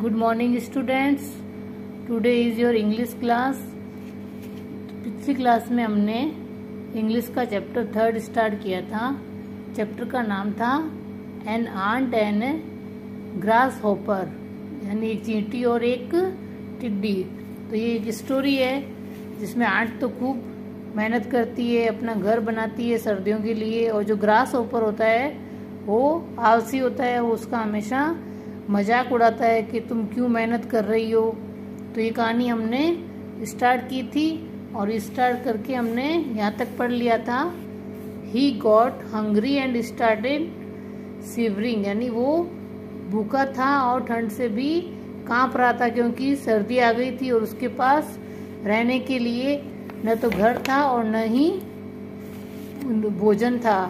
Good morning students, today is your English class. पिछली class में हमने इंग्लिश का चैप्टर 3 स्टार्ट किया था। चैप्टर का नाम था an ant and grasshopper, यानी एक चींटी और एक टिड्डी। तो ये एक स्टोरी है जिसमें आंट तो खूब मेहनत करती है, अपना घर बनाती है सर्दियों के लिए, और जो ग्रास हॉपर होता है वो आलसी होता है, वो उसका हमेशा मजाक उड़ाता है कि तुम क्यों मेहनत कर रही हो। तो ये कहानी हमने स्टार्ट की थी और स्टार्ट करके हमने यहाँ तक पढ़ लिया था। He got hungry and started shivering, यानी वो भूखा था और ठंड से भी कांप रहा था क्योंकि सर्दी आ गई थी और उसके पास रहने के लिए न तो घर था और न ही भोजन था।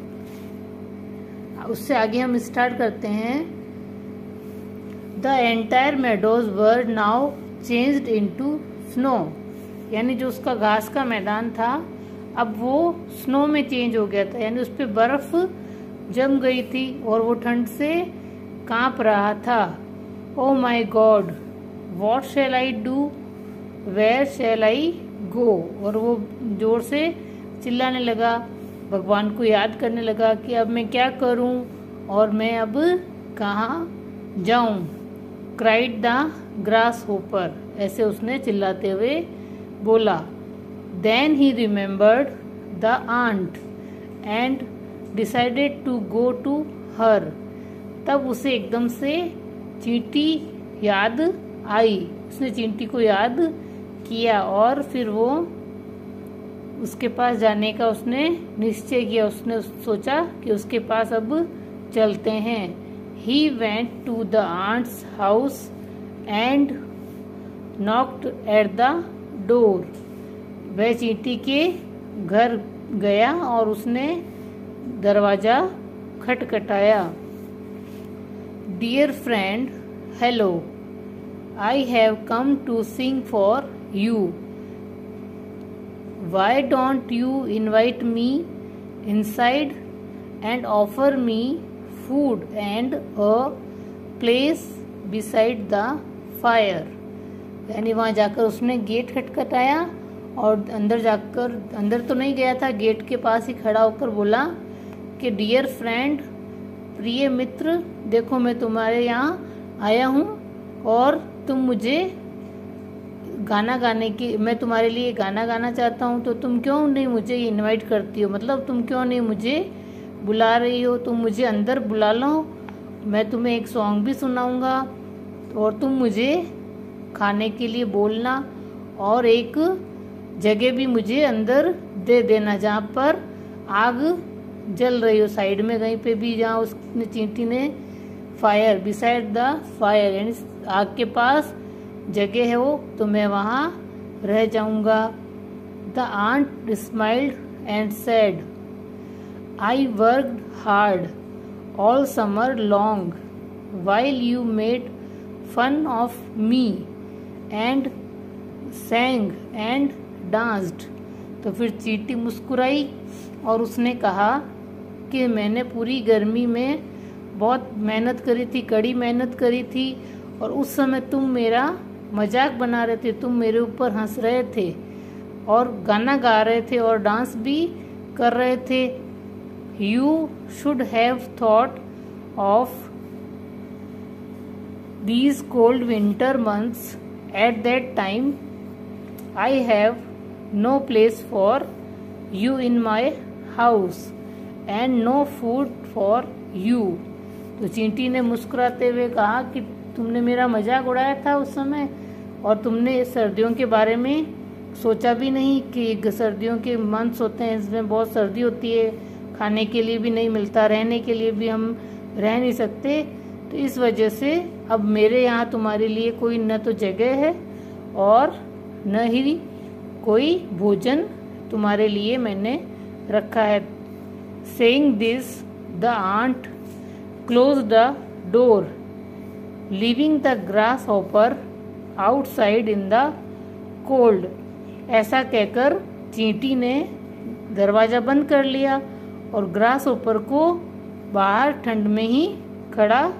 उससे आगे हम स्टार्ट करते हैं। The entire meadows were now changed into snow, यानी जो उसका घास का मैदान था अब वो स्नो में चेंज हो गया था, यानी उस पे बर्फ जम गई थी और वो ठंड से कांप रहा था। Oh my God, what shall I do? Where shall I go? और वो जोर से चिल्लाने लगा, भगवान को याद करने लगा कि अब मैं क्या करूं और मैं अब कहाँ जाऊं। क्राइड द ग्रास होपर, ऐसे उसने चिल्लाते हुए बोला। Then he remembered the ant and decided to go to her, तब उसे एकदम से चींटी याद आई। उसने चींटी को याद किया और फिर वो उसके पास जाने का उसने निश्चय किया। उसने सोचा कि उसके पास अब चलते हैं। He went to the aunt's house and knocked at the door. वह चींटी के घर गया और उसने दरवाजा खटखटाया। Dear friend, hello. I have come to sing for you. Why don't you invite me inside and offer me food and a place beside the fire? यानी वहां जाकर उसने गेट खटखटाया और अंदर तो नहीं गया था, गेट के पास ही खड़ा होकर बोला कि डियर फ्रेंड, प्रिय मित्र, देखो मैं तुम्हारे यहाँ आया हूँ और तुम मुझे मैं तुम्हारे लिए गाना गाना चाहता हूँ, तो तुम क्यों नहीं मुझे इनवाइट करती हो, मतलब तुम क्यों नहीं मुझे बुला रही हो। तुम मुझे अंदर बुला लो, मैं तुम्हें एक सॉन्ग भी सुनाऊंगा और तुम मुझे खाने के लिए बोलना और एक जगह भी मुझे अंदर दे देना जहाँ पर आग जल रही हो, साइड में कहीं पे भी जहाँ उसने चींटी ने फायर बिसाइड द फायर, यानी आग के पास जगह है वो, तो मैं वहाँ रह जाऊंगा। The ant smiled and said, I worked hard all summer long while you made fun of me and sang and danced. तो फिर चींटी मुस्कुराई और उसने कहा कि मैंने पूरी गर्मी में बहुत मेहनत करी थी, कड़ी मेहनत करी थी, और उस समय तुम मेरा मजाक बना रहे थे, तुम मेरे ऊपर हंस रहे थे और गाना गा रहे थे और डांस भी कर रहे थे। You should have thought of these cold winter months at that time. I have no place for you in my house and no food for you. तो चींटी ने मुस्कुराते हुए कहा कि तुमने मेरा मजाक उड़ाया था उस समय और तुमने सर्दियों के बारे में सोचा भी नहीं कि सर्दियों के मंथ्स होते हैं, इसमें बहुत सर्दी होती है, खाने के लिए भी नहीं मिलता, रहने के लिए भी हम रह नहीं सकते, तो इस वजह से अब मेरे यहाँ तुम्हारे लिए कोई न तो जगह है और न ही कोई भोजन तुम्हारे लिए मैंने रखा है। Saying this the ant close the door leaving the grasshopper outside in the cold. ऐसा कहकर चींटी ने दरवाजा बंद कर लिया और ग्रास हॉपर को बाहर ठंड में ही खड़ा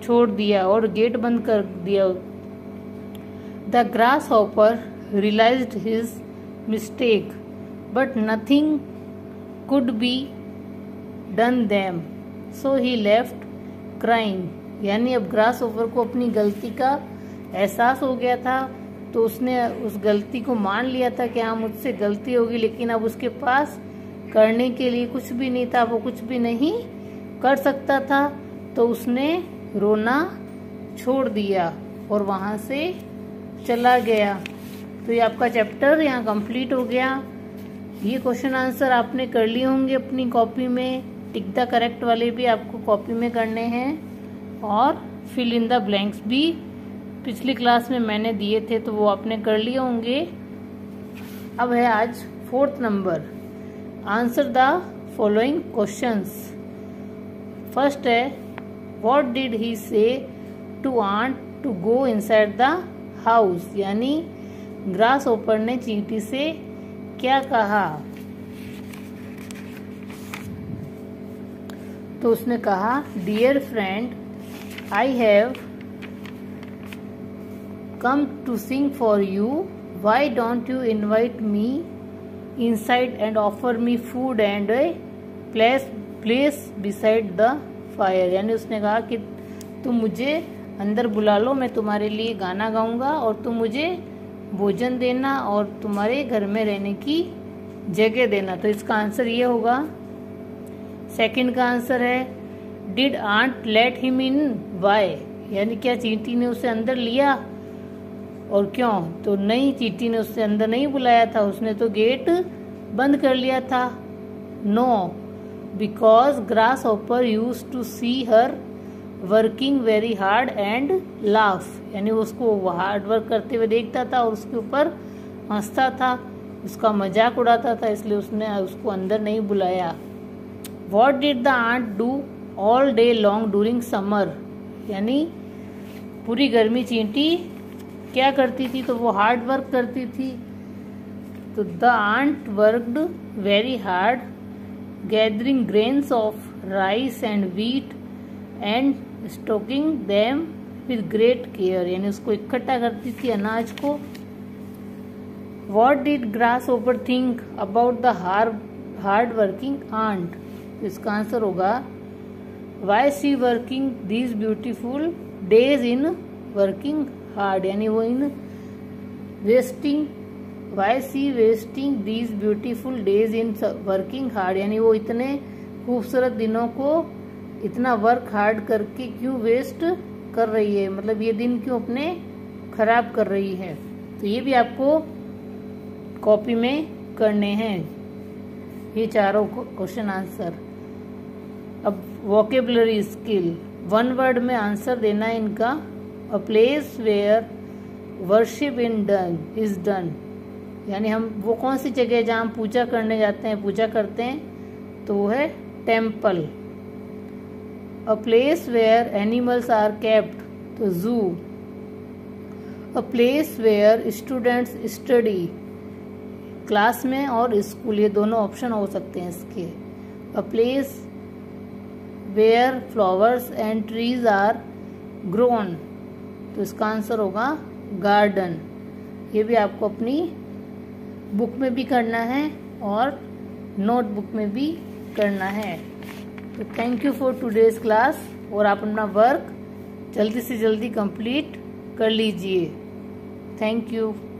छोड़ दिया और गेट बंद कर दिया। The grasshopper realised his mistake but nothing could be done then so he left crying. यानी अब ग्रास हॉपर को अपनी गलती का एहसास हो गया था, तो उसने उस गलती को मान लिया था कि हाँ मुझसे गलती होगी, लेकिन अब उसके पास करने के लिए कुछ भी नहीं था, वो कुछ भी नहीं कर सकता था। तो उसने रोना छोड़ दिया और वहाँ से चला गया। तो ये आपका चैप्टर यहाँ कंप्लीट हो गया। ये क्वेश्चन आंसर आपने कर लिए होंगे अपनी कॉपी में। टिक द करेक्ट वाले भी आपको कॉपी में करने हैं और फिल इन द ब्लैंक्स भी पिछली क्लास में मैंने दिए थे, तो वो आपने कर लिए होंगे। अब है आज 4th number, answer the following questions. First है, what did he say to ant to go inside the house. यानी ग्रास हॉपर ने चींटी से क्या कहा। तो उसने कहा, dear friend I have come to sing for you, why don't you invite me inside and offer me food and a place beside the fire। यानी उसने कहा कि तुम मुझे अंदर बुला लो, मैं तुम्हारे लिए गाना गाऊंगा और तुम मुझे भोजन देना और तुम्हारे घर में रहने की जगह देना। तो इसका आंसर ये होगा। सेकंड का आंसर है, did ant let him in why. यानी क्या चींटी ने उसे अंदर लिया और क्यों। तो नहीं, चींटी ने उससे अंदर नहीं बुलाया था, उसने तो गेट बंद कर लिया था। No, because grasshopper use to see her working very hard and laugh. यानी उसको हार्ड वर्क करते हुए देखता था और उसके ऊपर हंसता था, उसका मजाक उड़ाता था, इसलिए उसने उसको अंदर नहीं बुलाया। What did the ant do all day long during summer. यानी पूरी गर्मी चींटी क्या करती थी, तो वो हार्ड वर्क करती थी। तो the ant worked very hard gathering grains of rice and wheat and stocking them with great care. यानी उसको इकट्ठा करती थी अनाज को। What did grasshopper think about the hard working ant. इसका आंसर होगा, why see working these beautiful days in working hard. यानी वो इन wasting, why see wasting these beautiful days in working hard. यानी वो इतने खूबसूरत दिनों को इतना वर्क हार्ड करके क्यों वेस्ट कर रही है, मतलब ये दिन क्यों अपने खराब कर रही है। तो ये भी आपको कॉपी में करने हैं ये चारों क्वेश्चन आंसर। अब वोकेबुलरी स्किल, 1 वर्ड में आंसर देना है इनका। A place where worship is done। यानी हम वो कौन सी जगह है जहाँ हम पूजा करने जाते हैं, पूजा करते हैं, तो वो है temple. A place where animals are kept, तो zoo। A place where students study, class में और स्कूल, ये दोनों ऑप्शन हो सकते हैं इसके। A place where flowers and trees are grown, तो इसका आंसर होगा गार्डन। ये भी आपको अपनी बुक में भी करना है और नोटबुक में भी करना है। तो thank you for today's class. और आप अपना वर्क जल्दी से जल्दी कंप्लीट कर लीजिए। Thank you.